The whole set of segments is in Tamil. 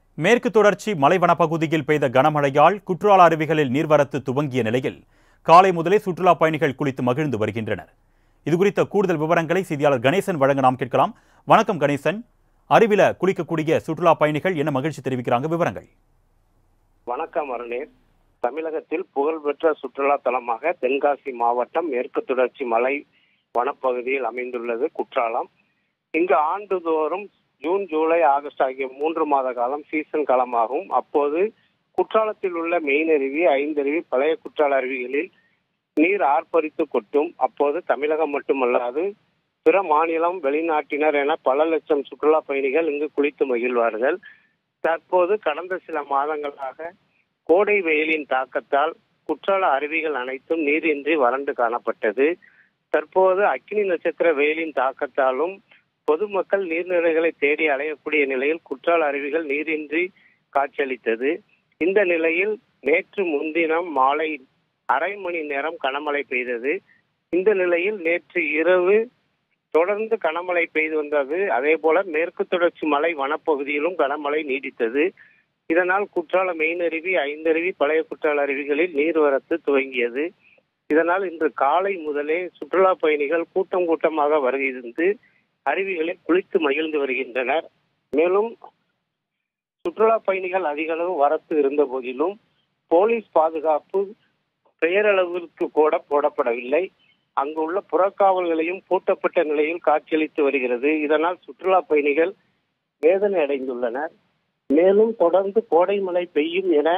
மேற்கு தொடர்ச்சி மலைவனப்பகுதியில் பெய்த கனமழையால் குற்றால அருவிகளில் நீர்வரத்து துவங்கிய நிலையில் காலை முதலே சுற்றுலா பயணிகள் குளித்து மகிழ்ந்து வருகின்றனர். இதுகுறித்த கூடுதல் விவரங்களை செய்தியாளர் கணேசன் வழங்க நாம் கேட்கலாம். வணக்கம் கணேசன், அருவில குளிக்கக்கூடிய சுற்றுலா பயணிகள் என்ன மகிழ்ச்சி தெரிவிக்கிறாங்க, விவரங்கள்? வணக்கம் அருணேஷ். தமிழகத்தில் புகழ்பெற்ற சுற்றுலா தலமாக தென்காசி மாவட்டம் மேற்கு தொடர்ச்சி மலை வனப்பகுதியில் அமைந்துள்ளது குற்றாலம். இங்கு ஆண்டுதோறும் ஜூன், ஜூலை, ஆகஸ்ட் ஆகிய 3 மாத காலம் சீசன் காலமாகும். அப்போது குற்றாலத்தில் உள்ள மெயின் அருவி, ஐந்தருவி, பழைய குற்றால அருவிகளில் நீர் ஆர்ப்பரித்து கொட்டும். அப்போது தமிழகம் மட்டுமல்லாது பிற மாநிலம், வெளிநாட்டினர் என பல லட்சம் சுற்றுலா பயணிகள் இங்கு குளித்து மகிழ்வார்கள். தற்போது கடந்த சில மாதங்களாக கோடை வெயிலின் தாக்கத்தால் குற்றால அருவிகள் அனைத்தும் நீரின்றி வறண்டு காணப்பட்டது. தற்போது அக்னி நட்சத்திர வெயிலின் தாக்கத்தாலும் பொதுமக்கள் நீர்நிலைகளை தேடி அலையக்கூடிய நிலையில் குற்றால அருவிகள் நீரின்றி காட்சியளித்தது. இந்த நிலையில் நேற்று முன்தினம் மாலை அரை மணி நேரம் கனமழை பெய்தது. இந்த நிலையில் நேற்று இரவு தொடர்ந்து கனமழை பெய்து வந்தது. அதே போல மேற்கு தொடர்ச்சி மலை வனப்பகுதியிலும் கனமழை நீடித்தது. இதனால் குற்றால மெயின் அருவி, ஐந்தருவி, பழைய குற்றால அருவிகளில் நீர்வரத்து துவங்கியது. இதனால் இன்று காலை முதலே சுற்றுலா பயணிகள் கூட்டம் கூட்டமாக வருகிறது அருவிகளில் குளித்து மகிழ்ந்து வருகின்றனர். மேலும் சுற்றுலா பயணிகள் அதிக அளவு வரத்து இருந்த போதிலும் போலீஸ் பாதுகாப்பு பெயரளவிற்கு கூட போடப்படவில்லை. அங்குள்ள புறக்காவல்களையும் பூட்டப்பட்ட நிலையில் காட்சியளித்து வருகிறது. இதனால் சுற்றுலா பயணிகள் வேதனை அடைந்துள்ளனர். மேலும் தொடர்ந்து கோடை மழை பெய்யும் என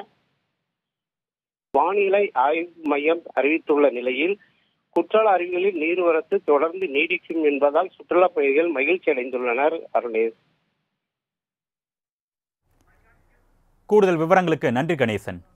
வானிலை ஆய்வு மையம் அறிவித்துள்ள நிலையில் குற்றால அருவிகளில் நீர்வரத்து தொடர்ந்து நீடிக்கும் என்பதால் சுற்றுலா பயணிகள் மகிழ்ச்சி அடைந்துள்ளனர். அருணேஷ், கூடுதல் விவரங்களுக்கு நன்றி கணேசன்.